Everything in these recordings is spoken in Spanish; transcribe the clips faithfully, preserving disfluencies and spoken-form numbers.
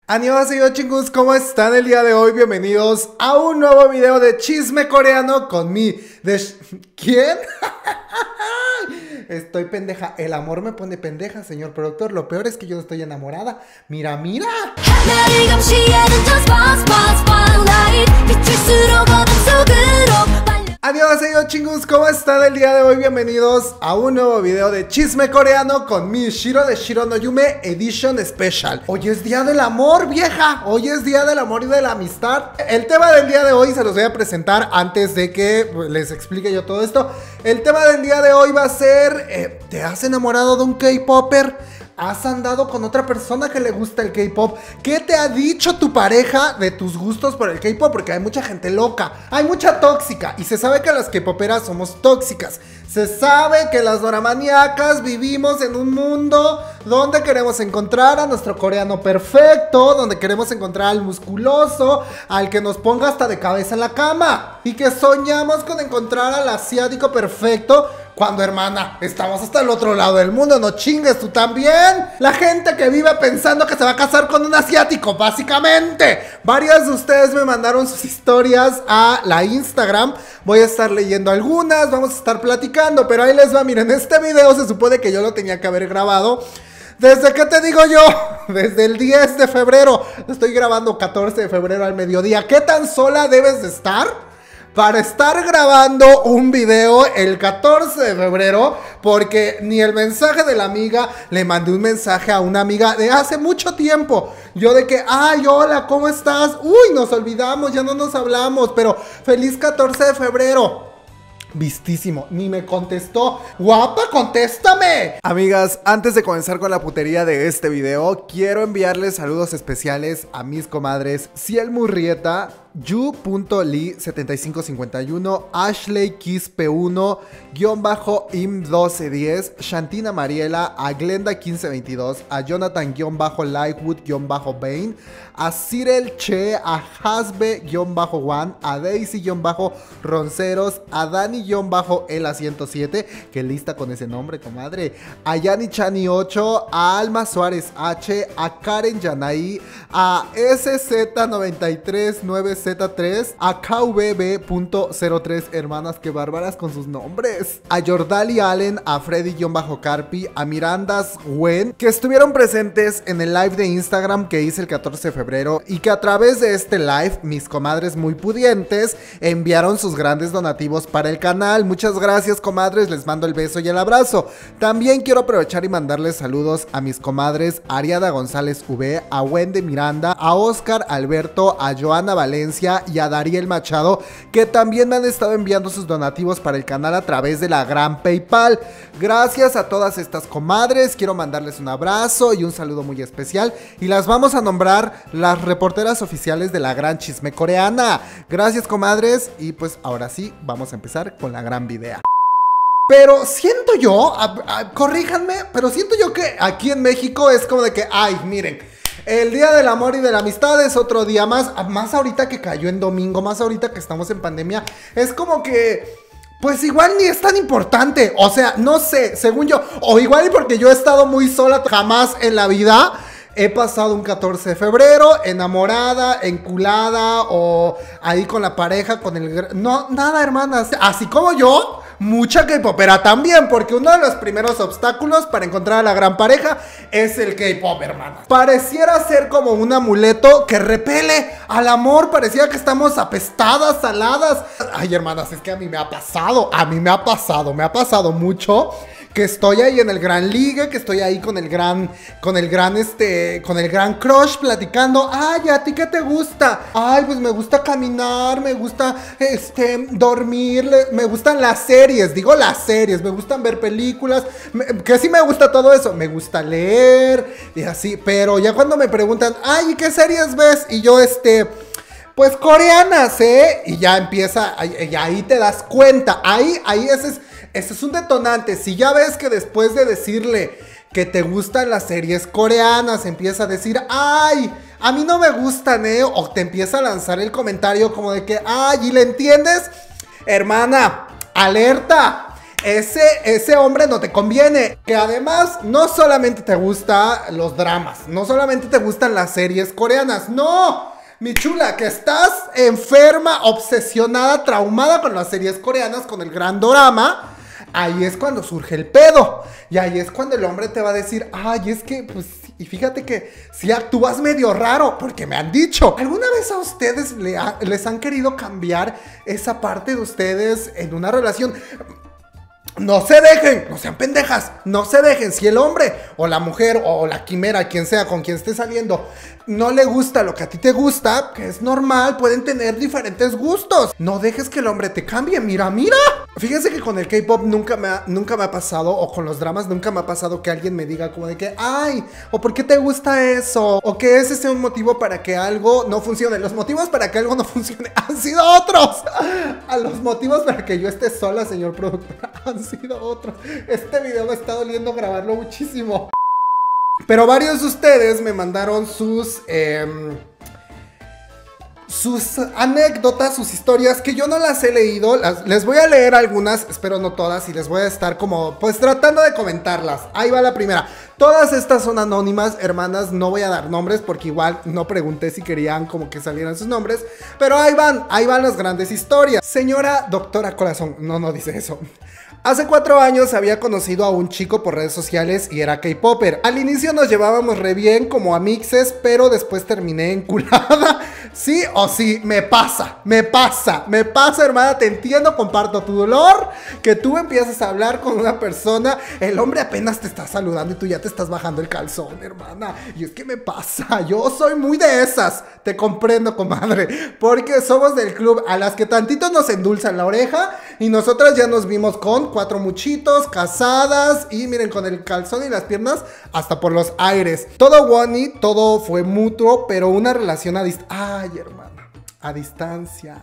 Annyeonghaseyo chingus, ¿cómo están el día de hoy? Bienvenidos a un nuevo video de chisme coreano con mi... De... ¿Quién? Estoy pendeja, el amor me pone pendeja, señor productor. Lo peor es que yo no estoy enamorada. Mira, mira. Annyeonghaseyo chingus, ¿cómo están el día de hoy? Bienvenidos a un nuevo video de chisme coreano con mi Shiro de Shiro no Yume Edition Special. Hoy es día del amor, vieja. Hoy es día del amor y de la amistad. El tema del día de hoy se los voy a presentar antes de que les explique yo todo esto. El tema del día de hoy va a ser eh, ¿te has enamorado de un K-Popper? ¿Has andado con otra persona que le gusta el K-pop? ¿Qué te ha dicho tu pareja de tus gustos por el K-pop? Porque hay mucha gente loca, hay mucha tóxica. Y se sabe que las K-poperas somos tóxicas. Se sabe que las doramaniacas vivimos en un mundo donde queremos encontrar a nuestro coreano perfecto, donde queremos encontrar al musculoso, al que nos ponga hasta de cabeza en la cama. Y que soñamos con encontrar al asiático perfecto, cuando, hermana, estamos hasta el otro lado del mundo. No chingues, tú también. La gente que vive pensando que se va a casar con un asiático, básicamente. Varias de ustedes me mandaron sus historias a la Instagram. Voy a estar leyendo algunas, vamos a estar platicando. Pero ahí les va, miren, este video se supone que yo lo tenía que haber grabado ¿desde qué te digo yo? Desde el diez de febrero. Estoy grabando catorce de febrero al mediodía. ¿Qué tan sola debes de estar para estar grabando un video el catorce de febrero? Porque ni el mensaje de la amiga, le mandé un mensaje a una amiga de hace mucho tiempo. Yo de que, ay, hola, ¿cómo estás? Uy, nos olvidamos, ya no nos hablamos, pero feliz catorce de febrero. Vistísimo, ni me contestó. Guapa, contéstame. Amigas, antes de comenzar con la putería de este video, quiero enviarles saludos especiales a mis comadres Ciel Murrieta, Yu.Li setenta y cinco cincuenta y uno, Ashley Kiss P uno, guión bajo Im doce diez, Shantina Mariela, a Glenda quince veintidós, a Jonathan guión bajo Lightwood guión bajo Bane, a Cyril Che, a Hasbe guión bajo One, a Daisy guión bajo Ronceros, a Dani guión bajo Ela ciento siete, que lista con ese nombre, comadre, a Yani Chani ocho, a Alma Suárez H, a Karen Yanai, a S Z noventa y tres nueve Z tres, a K V B punto cero tres, hermanas, que bárbaras con sus nombres, a Jordali Allen, a Freddy-Carpi, a Mirandas Wen, que estuvieron presentes en el live de Instagram que hice el catorce de febrero y que a través de este live, mis comadres muy pudientes enviaron sus grandes donativos para el canal. Muchas gracias, comadres, les mando el beso y el abrazo. También quiero aprovechar y mandarles saludos a mis comadres Ariada González V, a Wendy Miranda, a Oscar Alberto, a Joana Valencia y a Dariel Machado, que también me han estado enviando sus donativos para el canal a través de la gran PayPal. Gracias a todas estas comadres, quiero mandarles un abrazo y un saludo muy especial, y las vamos a nombrar las reporteras oficiales de la gran chisme coreana. Gracias, comadres, y pues ahora sí, vamos a empezar con la gran video. Pero siento yo, a, a, corríjanme, pero siento yo que aquí en México es como de que, ay, miren, el día del amor y de la amistad es otro día más, más ahorita que cayó en domingo, más ahorita que estamos en pandemia, es como que, pues igual ni es tan importante, o sea, no sé, según yo, o igual y porque yo he estado muy sola, jamás en la vida he pasado un catorce de febrero enamorada, enculada o ahí con la pareja, con el... No, nada, hermanas, así como yo, mucha K-popera también, porque uno de los primeros obstáculos para encontrar a la gran pareja es el K-pop, hermanas. Pareciera ser como un amuleto que repele al amor, parecía que estamos apestadas, saladas. Ay, hermanas, es que a mí me ha pasado, a mí me ha pasado, me ha pasado mucho que estoy ahí en el gran ligue, que estoy ahí con el gran, con el gran, este, con el gran crush platicando. Ay, ¿a ti qué te gusta? Ay, pues me gusta caminar, me gusta, este, dormir, me gustan las series, digo las series, me gustan ver películas, me, que sí me gusta todo eso, me gusta leer y así, pero ya cuando me preguntan, ay, ¿y qué series ves? Y yo, este... pues coreanas, ¿eh? Y ya empieza, y ahí te das cuenta, ahí, ahí ese es, ese es un detonante. Si ya ves que después de decirle que te gustan las series coreanas, empieza a decir, ay, a mí no me gustan, ¿eh? O te empieza a lanzar el comentario como de que, ay, ¿y le entiendes? Hermana, alerta. ese, ese hombre no te conviene. Que además no solamente te gustan los dramas, no solamente te gustan las series coreanas, no, mi chula, que estás enferma, obsesionada, traumada con las series coreanas, con el gran dorama. Ahí es cuando surge el pedo. Y ahí es cuando el hombre te va a decir, ay, es que, pues, y fíjate que si actúas medio raro, porque me han dicho. ¿Alguna vez a ustedes le ha, les han querido cambiar esa parte de ustedes en una relación? No se dejen, no sean pendejas, no se dejen. Si el hombre o la mujer o la quimera, quien sea con quien esté saliendo, no le gusta lo que a ti te gusta, que es normal, pueden tener diferentes gustos. No dejes que el hombre te cambie, mira, mira. Fíjense que con el K-pop nunca me ha, nunca me ha pasado, o con los dramas nunca me ha pasado que alguien me diga como de que, ay, o por qué te gusta eso, o que ese sea un motivo para que algo no funcione. Los motivos para que algo no funcione han sido otros. A los motivos para que yo esté sola, señor productor, han sido otros. Este video me está doliendo grabarlo muchísimo. Pero varios de ustedes me mandaron sus... Eh, sus anécdotas, sus historias, que yo no las he leído. Las, les voy a leer algunas, espero no todas, y les voy a estar como, pues tratando de comentarlas. Ahí va la primera. Todas estas son anónimas, hermanas, no voy a dar nombres porque igual no pregunté si querían como que salieran sus nombres. Pero ahí van, ahí van las grandes historias. Señora doctora corazón, no, no dice eso. Hace cuatro años había conocido a un chico por redes sociales y era K-popper. Al inicio nos llevábamos re bien como amixes, pero después terminé enculada. Sí o sí, me pasa, me pasa, me pasa, hermana, te entiendo, comparto tu dolor. Que tú empiezas a hablar con una persona, el hombre apenas te está saludando y tú ya te estás bajando el calzón, hermana. Y es que me pasa, yo soy muy de esas, te comprendo, comadre, porque somos del club a las que tantito nos endulzan la oreja y nosotras ya nos vimos con cuatro muchitos, casadas y miren, con el calzón y las piernas hasta por los aires. Todo one, todo fue mutuo, pero una relación a distancia. Ay, hermana, a distancia.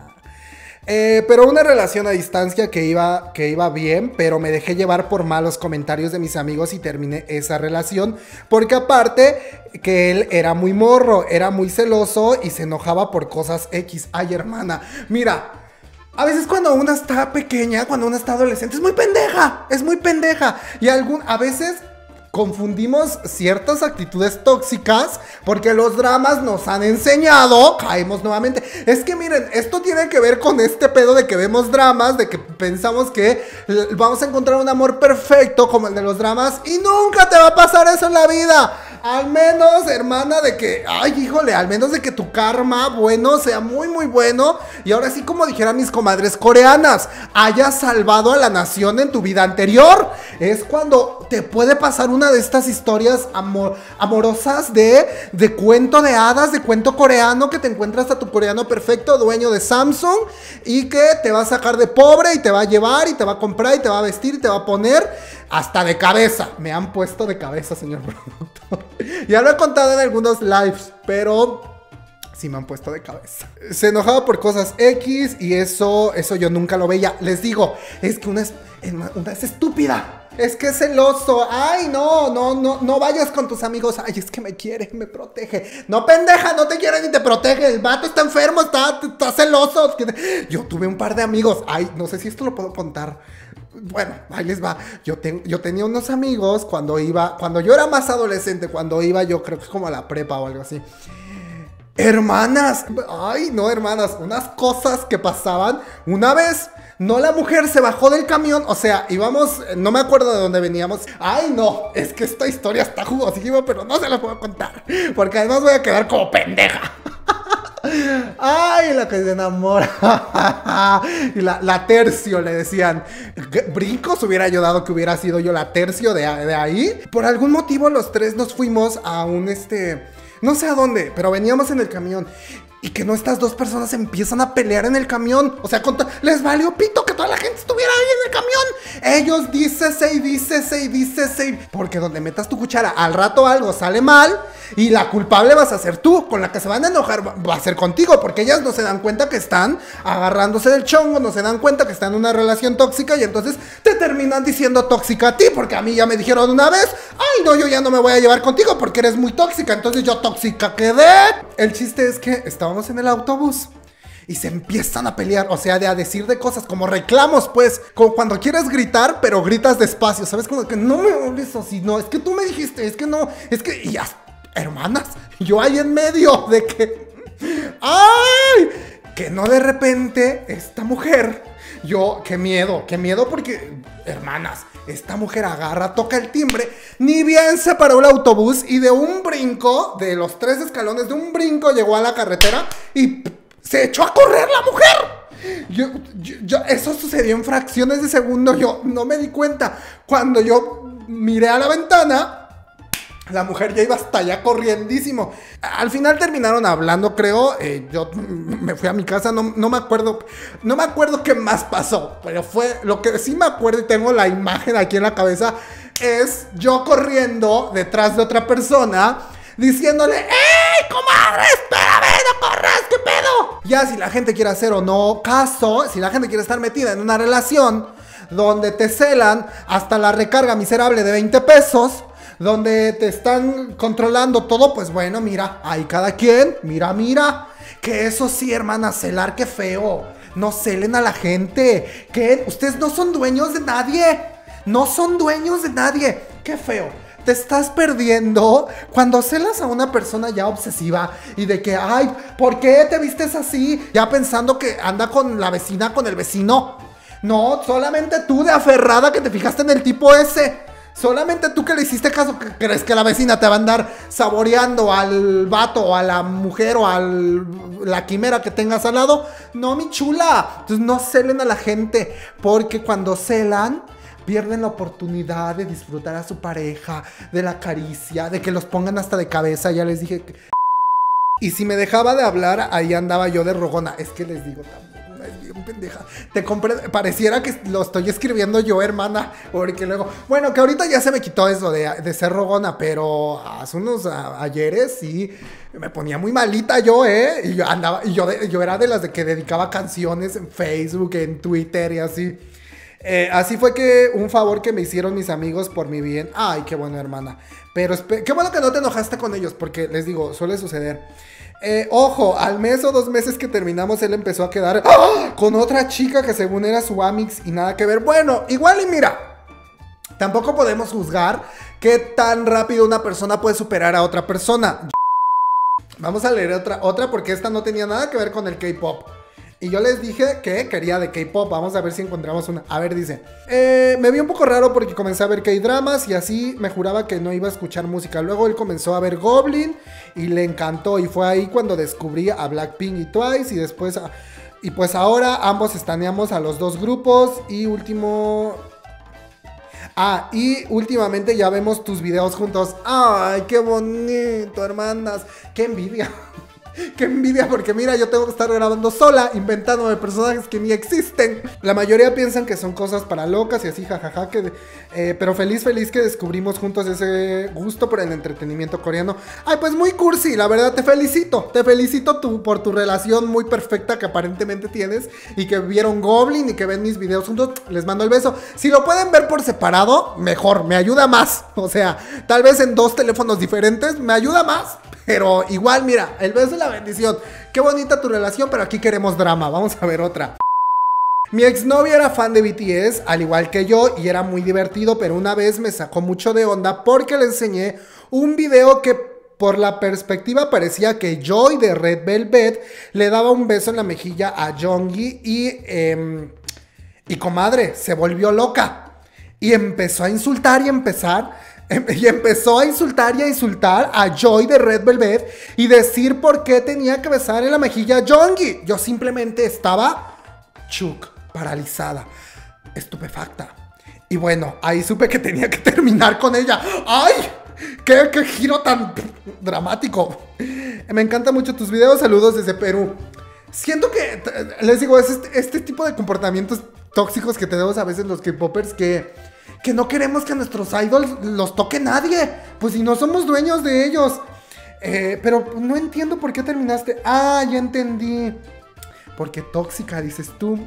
Eh, pero una relación a distancia que iba, que iba bien, pero me dejé llevar por malos comentarios de mis amigos y terminé esa relación. Porque aparte que él era muy morro, era muy celoso y se enojaba por cosas X. Ay, hermana, mira. A veces cuando una está pequeña, cuando una está adolescente, es muy pendeja, es muy pendeja. Y algún, a veces confundimos ciertas actitudes tóxicas porque los dramas nos han enseñado, caemos nuevamente. Es que miren, esto tiene que ver con este pedo de que vemos dramas, de que pensamos que vamos a encontrar un amor perfecto como el de los dramas y nunca te va a pasar eso en la vida. Al menos, hermana, de que, ay, híjole, al menos de que tu karma bueno sea muy, muy bueno. Y ahora sí, como dijeran mis comadres coreanas, hayas salvado a la nación en tu vida anterior. Es cuando te puede pasar una de estas historias amor, amorosas de, de cuento de hadas, de cuento coreano, que te encuentras a tu coreano perfecto, dueño de Samsung, y que te va a sacar de pobre y te va a llevar y te va a comprar y te va a vestir y te va a poner hasta de cabeza. Me han puesto de cabeza, señor productor. Ya lo he contado en algunos lives, pero sí me han puesto de cabeza. Se enojaba por cosas X y eso, eso yo nunca lo veía. Les digo, es que una es, una es estúpida. Es que es celoso. Ay, no, no, no, no vayas con tus amigos. Ay, es que me quiere, me protege. No, pendeja, no te quiere ni te protege. El vato está enfermo, está, está celoso. Yo tuve un par de amigos. Ay, no sé si esto lo puedo contar. Bueno, ahí les va. Yo, ten, yo tenía unos amigos cuando iba, cuando yo era más adolescente, cuando iba yo creo que es como a la prepa o algo así. Hermanas, ay no hermanas, unas cosas que pasaban. Una vez, no, la mujer se bajó del camión, o sea, íbamos, no me acuerdo de dónde veníamos. Ay no, es que esta historia está jugosísima, pero no se la puedo contar, porque además voy a quedar como pendeja. Ay, la que se enamora. Y la, la tercio le decían. Brincos hubiera ayudado que hubiera sido yo la tercio de, de ahí. Por algún motivo los tres nos fuimos a un este... no sé a dónde, pero veníamos en el camión. Y que no, estas dos personas empiezan a pelear en el camión. O sea, les valió pito que toda la gente estuviera ahí en el camión. Ellos dícese y dícese y dícese. Porque donde metas tu cuchara, al rato algo sale mal. Y la culpable vas a ser tú. Con la que se van a enojar va a ser contigo. Porque ellas no se dan cuenta que están agarrándose del chongo. No se dan cuenta que están en una relación tóxica. Y entonces te terminan diciendo tóxica a ti. Porque a mí ya me dijeron una vez: ay no, yo ya no me voy a llevar contigo porque eres muy tóxica. Entonces yo tóxica quedé. El chiste es que estaba en el autobús y se empiezan a pelear, o sea, de a decir de cosas como reclamos, pues, como cuando quieres gritar, pero gritas despacio, ¿sabes? Como que no me hables así, no, es que tú me dijiste, es que no, es que, y ya, hermanas, yo ahí en medio de que, ¡ay! Que no de repente, esta mujer, yo, qué miedo, qué miedo porque, hermanas, esta mujer agarra, toca el timbre, ni bien se paró el autobús y de un brinco, de los tres escalones, de un brinco llegó a la carretera y se echó a correr la mujer. Yo, yo, yo, eso sucedió en fracciones de segundo, yo no me di cuenta. Cuando yo miré a la ventana, la mujer ya iba hasta allá corriendísimo. Al final terminaron hablando, creo. Eh, yo me fui a mi casa, no, no me acuerdo. No me acuerdo qué más pasó. Pero fue lo que sí me acuerdo y tengo la imagen aquí en la cabeza. Es yo corriendo detrás de otra persona, diciéndole: ¡ey, comadre! ¡Espérame! ¡No corras! ¿Qué pedo? Ya, si la gente quiere hacer o no caso, si la gente quiere estar metida en una relación donde te celan hasta la recarga miserable de veinte pesos, donde te están controlando todo, pues bueno, mira, ahí cada quien, mira, mira. Que eso sí, hermana, celar, qué feo. No celen a la gente. Que ustedes no son dueños de nadie. No son dueños de nadie. Qué feo. Te estás perdiendo cuando celas a una persona ya obsesiva y de que, ay, ¿por qué te vistes así? Ya pensando que anda con la vecina, con el vecino. No, solamente tú de aferrada que te fijaste en el tipo ese. Solamente tú que le hiciste caso, que crees que la vecina te va a andar saboreando al vato o a la mujer o a la quimera que tengas al lado. No, mi chula. Entonces no celen a la gente, porque cuando celan pierden la oportunidad de disfrutar a su pareja, de la caricia, de que los pongan hasta de cabeza. Ya les dije que... Y si me dejaba de hablar, ahí andaba yo de rogona. Es que les digo también. Es bien pendeja. Te compré, pareciera que lo estoy escribiendo yo, hermana. Porque luego, bueno, que ahorita ya se me quitó eso de, de ser rogona, pero hace unos a, ayeres sí me ponía muy malita yo, ¿eh? Y yo andaba, y yo, yo era de las de que dedicaba canciones en Facebook, en Twitter y así. Eh, así fue que un favor que me hicieron mis amigos por mi bien. Ay, qué bueno, hermana. Pero qué bueno que no te enojaste con ellos, porque les digo, suele suceder. Eh, ojo, al mes o dos meses que terminamos, él empezó a quedar ¡oh! con otra chica que según era su amix y nada que ver. Bueno, igual y mira, tampoco podemos juzgar qué tan rápido una persona puede superar a otra persona. Vamos a leer otra, otra porque esta no tenía nada que ver con el K-pop. Y yo les dije que quería de K-pop. Vamos a ver si encontramos una. A ver, dice. Eh, me vi un poco raro porque comencé a ver K-dramas y así me juraba que no iba a escuchar música. Luego él comenzó a ver Goblin y le encantó. Y fue ahí cuando descubrí a Blackpink y Twice. Y después... A, y pues ahora ambos estaneamos a los dos grupos. Y último... Ah, y últimamente ya vemos tus videos juntos. Ay, qué bonito, hermanas. Qué envidia. Qué envidia, porque mira, yo tengo que estar grabando sola, inventándome personajes que ni existen. La mayoría piensan que son cosas para locas y así, jajaja, que, eh, pero feliz, feliz que descubrimos juntos ese gusto por el entretenimiento coreano. Ay, pues muy cursi, la verdad, te felicito. Te felicito tú por tu relación muy perfecta que aparentemente tienes y que vieron Goblin y que ven mis videos juntos. Les mando el beso. Si lo pueden ver por separado, mejor, me ayuda más. O sea, tal vez en dos teléfonos diferentes, me ayuda más. Pero igual, mira, el beso y la bendición. Qué bonita tu relación, pero aquí queremos drama. Vamos a ver otra. Mi exnovia era fan de B T S, al igual que yo, y era muy divertido, pero una vez me sacó mucho de onda porque le enseñé un video que por la perspectiva parecía que Joy de Red Velvet le daba un beso en la mejilla a Jonggi y, eh, y comadre, se volvió loca. Y empezó a insultar y empezar... Y empezó a insultar y a insultar a Joy de Red Velvet y decir por qué tenía que besar en la mejilla a Jonggi. Yo simplemente estaba chuk, paralizada, estupefacta. Y bueno, ahí supe que tenía que terminar con ella. ¡Ay! ¡Qué, qué giro tan dramático! Me encantan mucho tus videos. Saludos desde Perú. Siento que, les digo, es este, este tipo de comportamientos tóxicos que tenemos a veces los K-popers que... Que no queremos que a nuestros idols los toque nadie. Pues si no somos dueños de ellos. Eh, pero no entiendo por qué terminaste. Ah, ya entendí. Porque tóxica, dices tú.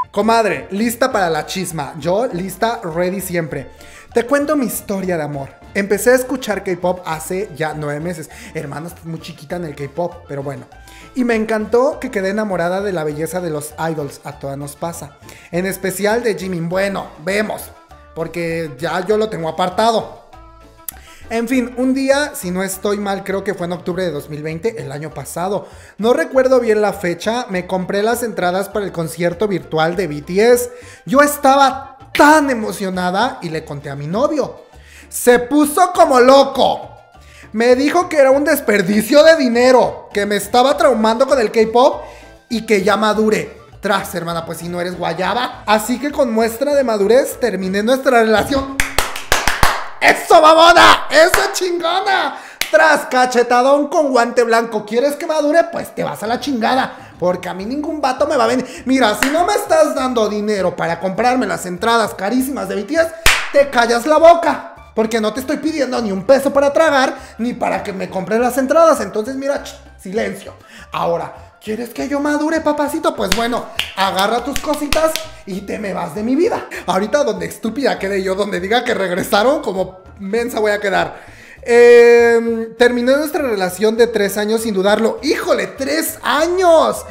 Comadre, lista para la chisma. Yo, lista, ready siempre. Te cuento mi historia de amor. Empecé a escuchar K-pop hace ya nueve meses. Hermano, estás muy chiquita en el K-pop, pero bueno. Y me encantó que quedé enamorada de la belleza de los idols. A todas nos pasa. En especial de Jimin. Bueno, vemos. Porque ya yo lo tengo apartado. En fin, un día, si no estoy mal, creo que fue en octubre de dos mil veinte, el año pasado. No recuerdo bien la fecha, me compré las entradas para el concierto virtual de B T S. Yo estaba tan emocionada y le conté a mi novio. Se puso como loco. Me dijo que era un desperdicio de dinero, que me estaba traumando con el K-pop y que ya madure. Tras, hermana, pues si no eres guayaba. Así que con muestra de madurez terminé nuestra relación. ¡Eso, mamona! ¡Eso, chingona! Tras, cachetadón con guante blanco. ¿Quieres que madure? Pues te vas a la chingada. Porque a mí ningún vato me va a venir. Mira, si no me estás dando dinero para comprarme las entradas carísimas de B T S, te callas la boca. Porque no te estoy pidiendo ni un peso para tragar, ni para que me compres las entradas. Entonces, mira, ch, silencio. Ahora, ¿quieres que yo madure, papacito? Pues bueno, agarra tus cositas y te me vas de mi vida. Ahorita donde estúpida quede yo, donde diga que regresaron, como mensa voy a quedar. Eh, terminé nuestra relación de tres años sin dudarlo. ¡Híjole, tres años!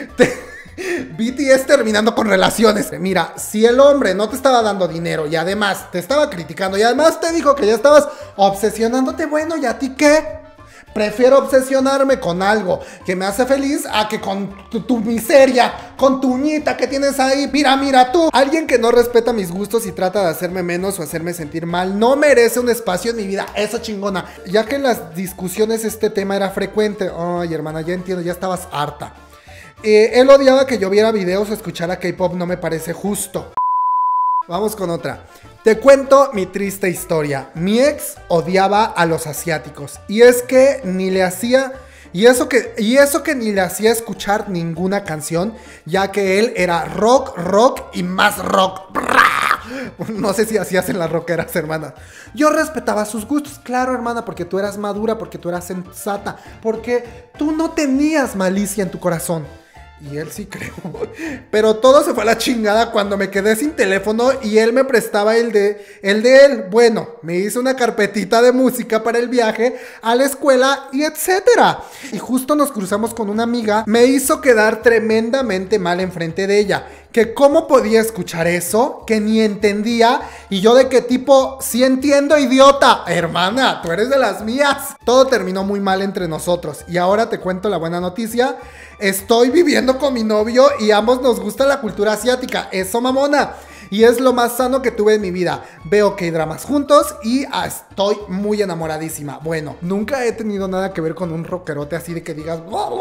B T S terminando con relaciones. Mira, si el hombre no te estaba dando dinero y además te estaba criticando y además te dijo que ya estabas obsesionándote, bueno, ¿y a ti qué? Prefiero obsesionarme con algo que me hace feliz a que con tu, tu miseria, con tu uñita que tienes ahí. Mira, mira tú. Alguien que no respeta mis gustos y trata de hacerme menos o hacerme sentir mal no merece un espacio en mi vida. Eso, chingona. Ya que en las discusiones este tema era frecuente. Ay, hermana, ya entiendo, ya estabas harta. Eh, él odiaba que yo viera videos o escuchara K-pop, no me parece justo. Vamos con otra. Te cuento mi triste historia. Mi ex odiaba a los asiáticos. Y es que ni le hacía... Y eso que, y eso que ni le hacía escuchar ninguna canción, ya que él era rock, rock y más rock. No sé si así hacen las rockeras, hermana. Yo respetaba sus gustos, claro, hermana, porque tú eras madura, porque tú eras sensata, porque tú no tenías malicia en tu corazón. Y él sí creo. Pero todo se fue a la chingada cuando me quedé sin teléfono y él me prestaba el de, el de él. Bueno, me hizo una carpetita de música para el viaje a la escuela y etcétera. Y justo nos cruzamos con una amiga. Me hizo quedar tremendamente mal enfrente de ella. Que cómo podía escuchar eso, que ni entendía. Y yo de qué tipo, sí entiendo, idiota. Hermana, tú eres de las mías. Todo terminó muy mal entre nosotros. Y ahora te cuento la buena noticia. Estoy viviendo con mi novio y ambos nos gusta la cultura asiática. Eso, mamona. Y es lo más sano que tuve en mi vida. Veo K-dramas juntos y ah, estoy muy enamoradísima. Bueno, nunca he tenido nada que ver con un rockerote así de que digas...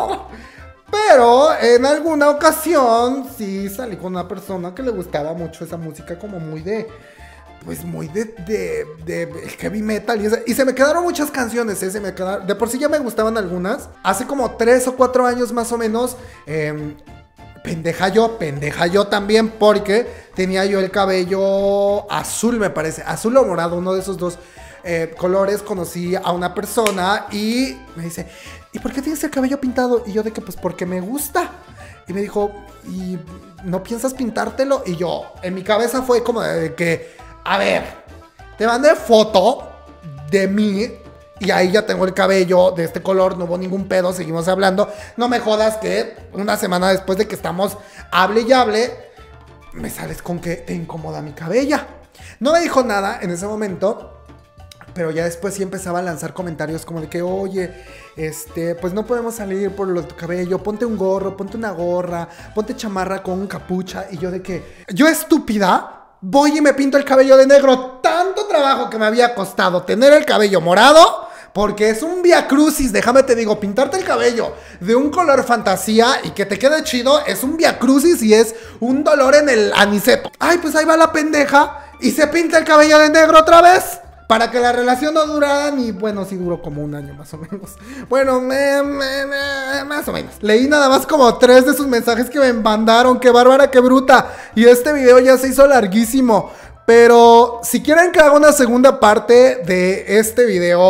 Pero en alguna ocasión sí salí con una persona que le gustaba mucho esa música como muy de... Pues muy de, de, de, de heavy metal y, esa, y se me quedaron muchas canciones, ¿eh? Se me quedaron, de por sí ya me gustaban algunas. Hace como tres o cuatro años más o menos, eh, pendeja yo, pendeja yo también, porque tenía yo el cabello azul, me parece, azul o morado, uno de esos dos eh, colores. Conocí a una persona y me dice, ¿y por qué tienes el cabello pintado? Y yo de que pues porque me gusta. Y me dijo, ¿y no piensas pintártelo? Y yo, en mi cabeza fue como de que... A ver, te mandé foto de mí y ahí ya tengo el cabello de este color, no hubo ningún pedo, seguimos hablando. No me jodas que una semana después de que estamos hable y hable, me sales con que te incomoda mi cabella. No me dijo nada en ese momento, pero ya después sí empezaba a lanzar comentarios como de que, oye, este, pues no podemos salir por lo de tu cabello, ponte un gorro, ponte una gorra, ponte chamarra con capucha. Y yo de que, yo estúpida... Voy y me pinto el cabello de negro. Tanto trabajo que me había costado tener el cabello morado. Porque es un viacrucis, déjame te digo, pintarte el cabello de un color fantasía y que te quede chido es un viacrucis y es un dolor en el aniceto. Ay, pues ahí va la pendeja y se pinta el cabello de negro otra vez. Para que la relación no durara ni... Bueno, sí duró como un año más o menos. Bueno, me, me, me, más o menos. Leí nada más como tres de sus mensajes que me mandaron. ¡Qué bárbara, qué bruta! Y este video ya se hizo larguísimo. Pero si quieren que haga una segunda parte de este video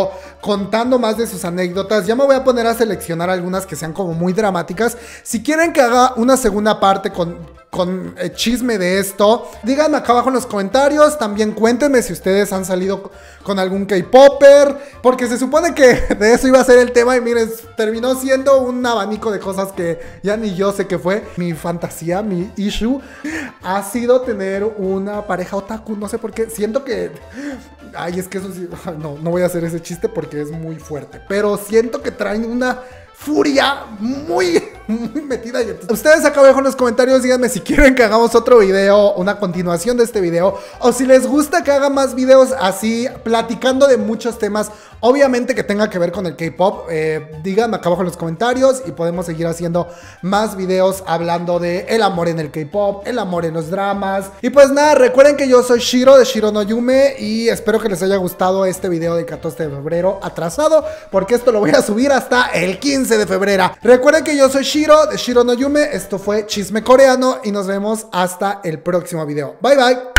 contando más de sus anécdotas. Ya me voy a poner a seleccionar algunas que sean como muy dramáticas. Si quieren que haga una segunda parte con... con eh, chisme de esto, díganme acá abajo en los comentarios. También cuéntenme si ustedes han salido con algún K-Popper, porque se supone que de eso iba a ser el tema y miren, terminó siendo un abanico de cosas que ya ni yo sé qué fue. Mi fantasía, mi issue ha sido tener una pareja otaku, no sé por qué, siento que... Ay, es que eso sí, no, no voy a hacer ese chiste porque es muy fuerte, pero siento que traen una furia muy, muy metida. Y ustedes acá abajo en los comentarios díganme si quieren que hagamos otro video, una continuación de este video, o si les gusta que haga más videos así, platicando de muchos temas, obviamente que tenga que ver con el K-pop. eh, díganme acá abajo en los comentarios y podemos seguir haciendo más videos hablando de el amor en el K-pop, el amor en los dramas. Y pues nada, recuerden que yo soy Shiro de Shiro no Yume y espero que les haya gustado este video del catorce de febrero atrasado, porque esto lo voy a subir hasta el quince de febrero. Recuerden que yo soy Shiro de Shiro no Yume, esto fue Chisme Coreano y nos vemos hasta el próximo video. Bye bye.